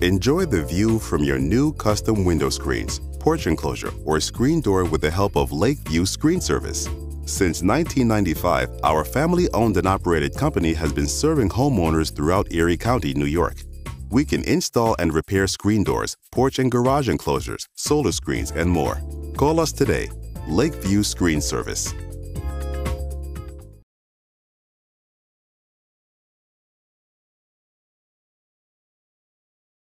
Enjoy the view from your new custom window screens, porch enclosure, or screen door with the help of Lakeview Screen Service. Since 1995, our family-owned and operated company has been serving homeowners throughout Erie County, New York. We can install and repair screen doors, porch and garage enclosures, solar screens, and more. Call us today. Lakeview Screen Service.